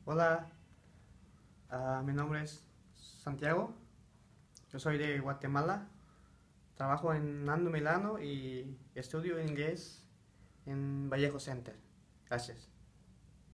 Hola, mi nombre es Santiago, yo soy de Guatemala, trabajo en Nando Milano y estudio inglés en Vallejo Center. Gracias.